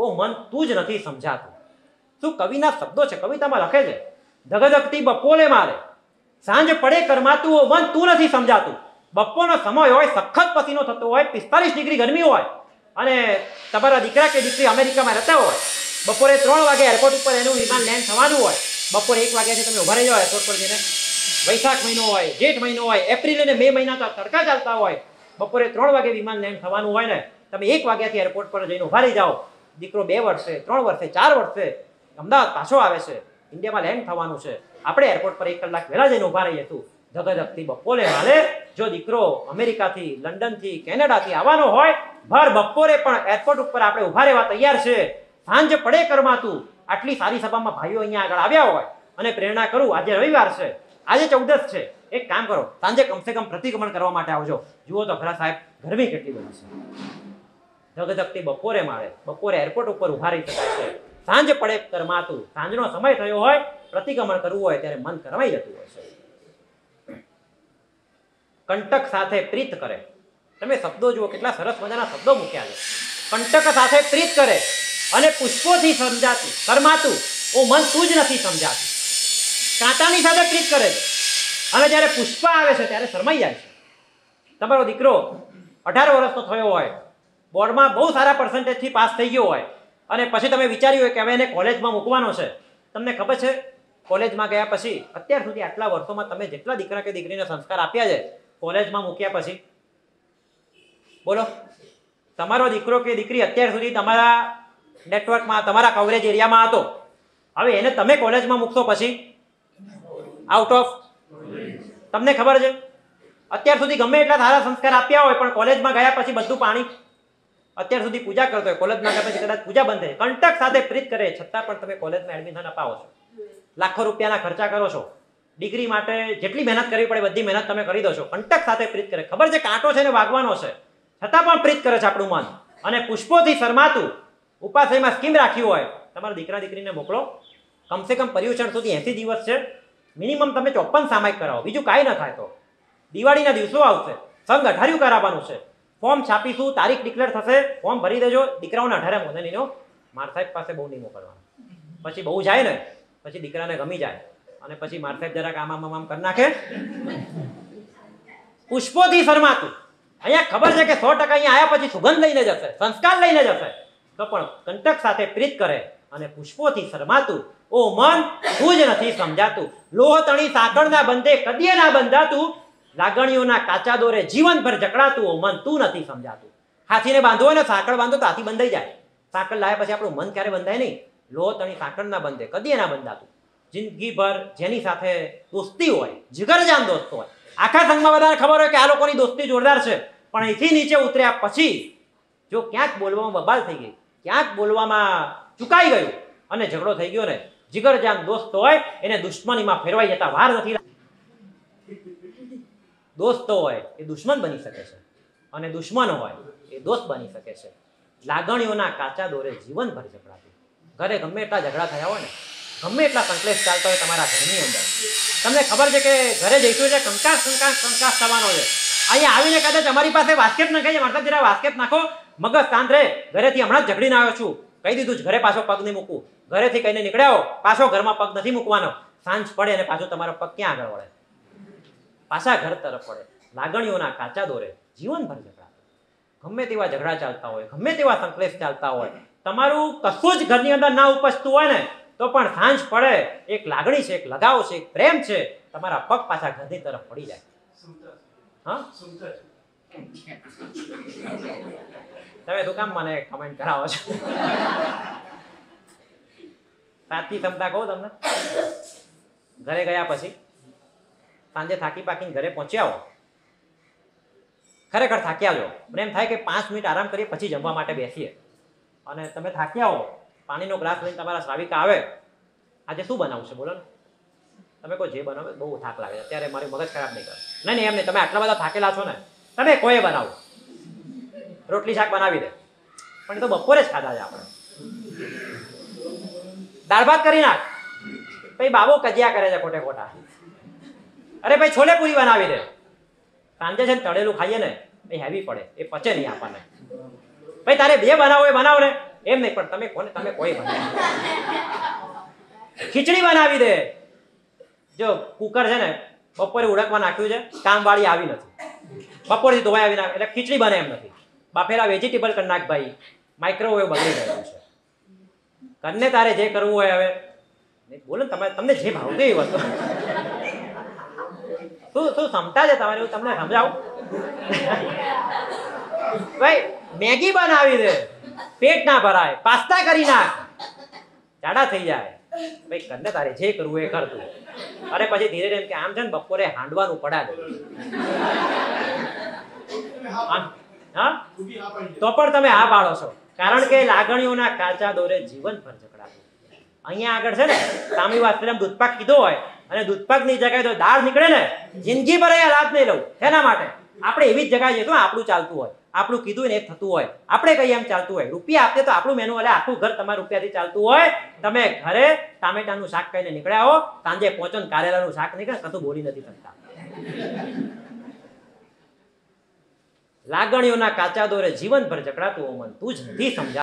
ઓ મન તું જ નથી સમજાતું. શું કવિના શબ્દો છે, કવિતામાં લખે છે, ધગધગતી બપોરે મારે, સાંજ પડે કરમાતું, ઓ મન તું નથી સમજાતું. બપોરનો સમય હોય, સખત પસીનો થતો હોય, 45 ડિગ્રી ગરમી હોય અને તમારા દીકરા કે દીકરી અમેરિકામાં રહેતા હોય, બપોરે 3 વાગે એરપોર્ટ ઉપર એનું વિમાન લેન્ડ થવાનું હોય, બપોરે 1 વાગ્યાથી તમે ઉભા રહી જાઓ એરપોર્ટ પર જઈને, વૈશાખ મહિનો હોય, જેઠ મહિનો હોય, એપ્રિલ અને મે મહિના તો તડકા ચાલતા હોય, બપોરે 3 વાગે વિમાન લેન્ડ થવાનું હોય ને, તમે 1 વાગ્યાથી એરપોર્ટ પર જઈને ઉભા રહી જાઓ, દીકરો 2 વર્ષે 3 વર્ષે 4 વર્ષે અમદાવાદ પાછો આવે છે, ઇન્ડિયામાં લેન્ડ થવાનું છે, આપણે એરપોર્ટ પર 1 કલાક વહેલા જઈને ઉભા રહીએ તું ધગધગતી બપોરે મારે. જો દીકરો અમેરિકાથી, લંડનથી, કેનેડાથી આવવાનો હોય, ભર બપોરે પણ એરપોર્ટ ઉપર આપણે ઉભા રહેવા તૈયાર છે. સાંજ પડે કરમાતું. આટલી સારી સભામાં ભાઈઓ અહીંયા આગળ આવ્યા હોય અને પ્રેરણા કરું, આજે રવિવાર છે, આજે 14 છે, એક કામ કરો, સાંજે કમસે કમ પ્રતિક્રમણ કરવા માટે આવજો. જુઓ તો ખરા સાહેબ, ગરમી કેટલી બધી છે. ધગધગતી બપોરે મારે, બપોરે એરપોર્ટ ઉપર ઉભા રહી શકાય છે. સાંજ પડે કરમાતું. સાંજનો સમય થયો હોય, પ્રતિક્રમણ કરવું હોય ત્યારે મન કરવાઈ જતું હોય છે. કંટક સાથે પ્રીત કરે. તમે શબ્દો જુઓ, કેટલા સરસ મજાના શબ્દો મૂક્યા છે. કંટક સાથે પ્રીત કરે અને પુષ્પોથી સમજાતું શરમાતું, ઓ મન તું જ નથી સમજાતું. કાંટાની સાથે પ્રીત કરે છે અને જ્યારે પુષ્પ આવે છે ત્યારે શરમાઈ જાય છે. તમારો દીકરો 18 વર્ષનો થયો હોય, બોર્ડમાં બહુ સારા પર્સન્ટેજથી પાસ થઈ ગયો હોય અને પછી તમે વિચાર્યું હોય કે હવે એને કોલેજમાં મૂકવાનો છે. તમને ખબર છે, કોલેજમાં ગયા પછી અત્યાર સુધી આટલા વર્ષોમાં તમે જેટલા દીકરા કે દીકરીને સંસ્કાર આપ્યા છે, કોલેજમાં મૂક્યા પછી બોલો, તમારો દીકરો કે દીકરી અત્યાર સુધી તમારા નેટવર્કમાં, તમારા કવરેજ એરિયામાં હતો, હવે એને તમે કોલેજમાં મૂકશો પછી આઉટ ઓફ. તમને ખબર છે, અત્યાર સુધી ગમે એટલા સારા સંસ્કાર આપ્યા હોય પણ કોલેજમાં ગયા પછી બધું પાણી. અત્યાર સુધી પૂજા કરતો હોય, કોલેજમાં ગયા પછી કદાચ પૂજા બંધ થઈ. કંટક સાથે પ્રીત કરે છતાં પણ તમે કોલેજમાં એડમિશન અપાવો છો, લાખો રૂપિયાના ખર્ચા કરો છો, ડિગ્રી માટે જેટલી મહેનત કરવી પડે બધી મહેનત તમે કરી દો છો. કંટક સાથે પ્રીત કરે, ખબર છે કાંટો છે ને વાગવાનો છે, છતાં પણ પ્રીત કરે છે આપણું મન. અને પુષ્પોથી શરમાતું. ઉપાશ્રયમાં સ્કીમ રાખ્યું હોય, તમારા દીકરા દીકરીને મોકલો, કમસે કમ પર્યુષણ સુધી 80 દિવસ છે, મિનિમમ તમે 54 સામાયિક કરાવો, બીજું કાંઈ ન થાય તો. દિવાળીના દિવસો આવશે, સંઘ 18 કરાવવાનું છે, ફોર્મ છાપીશું, તારીખ ડિક્લેર થશે, ફોર્મ ભરી દેજો. દીકરાઓને 18 મોને નહીં, માર સાહેબ પાસે બહુ નહીં મોકલવાનું. પછી બહુ જાય ને, પછી દીકરાને ગમી જાય અને પછી માર સાહેબ જરાક આમ કરી નાખે. પુષ્પોથી શરમાતું. અહીંયા ખબર છે કે 100% અહીંયા આવ્યા પછી સુગંધ લઈને જશે, સંસ્કાર લઈને જશે, તો પણ કંટક સાથે પ્રીત કરે અને પુષ્પોથી શરમાતું, ઓ મન તું જ નથી સમજાતું. લોહ તણી સાંકળના બંધે કદીએ ના બંધાતું, લાગણીઓના કાચા દોરે જીવનભર જકડાતું, ઓ મન તું નથી સમજાતું. હાથીને બાંધવો હોય ને, સાંકળ બાંધો તો હાથી બંધાઈ જાય, સાંકળ લાવ્યા પછી આપણું મન ક્યારે બંધાય નહીં. લોહ તણી સાંકળના બંધે કદીએ ના બંધાતું. જિંદગીભર જેની સાથે દોસ્તી હોય, જીગરજાન દોસ્ત હોય, આખા સંઘમાં બધાને ખબર હોય કે આ લોકોની દોસ્તી જોરદાર છે, પણ અહીંથી નીચે ઉતર્યા પછી જો ક્યાંક બોલવામાં બબાલ થઈ ગઈ, ક્યાંક બોલવામાં ચૂકાઈ ગયું અને ઝઘડો થઈ ગયો ને, જીગરજાન દોસ્ત હોય એને દુશ્મનીમાં ફેરવાઈ જતા વાર નથી. દોસ્તો હોય એ દુશ્મન બની શકે છે અને દુશ્મન હોય એ દોસ્ત બની શકે છે. લાગણીઓના કાચા દોરે જીવનભર ઝઘડાતું. ઘરે ગમે એટલા ઝઘડા થયા હોય ને, ગમે એટલા સંકલેશ ચાલતા હોય તમારા ઘરની અંદર, તમને ખબર છે કે ઘરે જઈશું એટલે કંકાસ થવાનો છે. અહીંયા આવીને કદાચ અમારી પાસે વાસ્કેટ નાખે છે, મારા જરા વાસ્કેટ નાખો, મગજ શાંત રહે. ઘરેથી હમણાં જ ઝઘડીને આવ્યો છું, કહી દીધું ઘરે પાછો પગ નહીં મૂકવું. ઘરેથી કહીને નીકળ્યા પાછો ઘરમાં પગ નથી મૂકવાનો. સાંજ પડે અને પાછો તમારો પગ ક્યાં આગળ વળે? પાછા ઘર તરફ વળે. લાગણીઓના કાચા દોરે જીવનભર ઝઘડા. ગમે તેવા ઝઘડા ચાલતા હોય, ગમે તેવા સંકલેશ ચાલતા હોય, તમારું કશું જ ઘરની અંદર ના ઉપજતું હોય ને, તો પણ સાંજ પડે એક લાગણી છે, એક લગાવ છે, એક પ્રેમ છે, તમારા પગ પાછા ઘરની તરફ પડી જાય. હા, તમે શું કામ મને કમેન્ટ કરાવો છો? સાચી ક્ષમતા કહું તમને, ઘરે ગયા પછી સાંજે થાકી પાકીને ઘરે પહોંચ્યા હો, ખરેખર થાક્યા છો, મને એમ થાય કે 5 મિનિટ આરામ કરીએ પછી જમવા માટે બેસીએ, અને તમે થાક્યા હો, પાણીનો ગ્લાસ લઈને તમારા શ્રાવિકા આવે, આજે શું બનાવું છે બોલો ને? તમે કોઈ જે બનાવે, બહુ થાક લાગે છે અત્યારે, મારી મગજ ખરાબ નહીં કરે. નહીં એમ નહીં, તમે આટલા બધા થાકેલા છો ને, તમે કોઈ બનાવો, રોટલી શાક બનાવી દે, પણ એ તો બપોરે જ ખાધા છે આપણે. દાળ ભાત કરી નાખ, ભાઈ બાબો કજિયા કરે છે ખોટે ખોટા. અરે ભાઈ છોલે પૂરી બનાવી દે. સાંજે છે ને તળેલું ખાઈએ ને એ હેવી પડે, એ પચે નહીં આપણને. ભાઈ તારે 2 બનાવો એ બનાવ ને, એમ નહીં, પણ તમે કોને, તમે કોઈ બનાવી ખીચડી બનાવી દે. જો કુકર છે ને બપોરે ઉડકવા નાખ્યું છે, કામવાળી આવી નથી, બપોરથી ધોવાઈ આવી નાખ એટલે ખીચડી બને એમ નથી. બાફેલા વેજીટેબલ કરી નાખ ભાઈ, માઇક્રોવેવ બગડી ગયું છે. કરને તારે જે કરવું હોય હવે બોલો, તમને જે ભાવતું એ વસ્તુ. શું ક્ષમતા છે તમારે, હું તમને સમજાવું. ભાઈ મેગી બનાવી દે, પેટ ના ભરાય, પાસ્તા કરી નાખ, જાડા થઈ જાય. ભાઈ કરને તારે જે કરવું એ કરતું. અરે પછી ધીરે ધીરે કે આમ છે ને બપોરે હાંડવાનું પડા દે, હા તો પણ તમે હા પાડો છો, કારણ કે લાગણીઓના કાચા દોરે જીવનભર ઝઘડાતું. અહીંયા આગળ છે ને સ્વામી વાત્સલ્યમ દૂધપાક કીધો હોય અને દૂધપાકની જગ્યાએ તો દાળ નીકળે ને, જિંદગી પર અહીંયા લાભ નહીં લઉં. એના માટે આપણે એવી જ જગ્યાએ જઈશું આપણું ચાલતું હોય, આપણું કીધું ને એ થતું હોય, આપણે કહીએ એમ ચાલતું હોય. રૂપિયા આપીએ તો આપણું મેનુ એટલે આખું ઘર તમારા રૂપિયાથી ચાલતું હોય. તમે ઘરે ટામેટાનું શાક ખાઈને નીકળ્યા હો, સાંજે પહોંચો ને કારેલાનું શાક નીકળે, કશું બોલી નથી શકતા. લાગણીઓના કાચા દોરે જીવનભર જકડાતું મન તું જ નથી સમજા.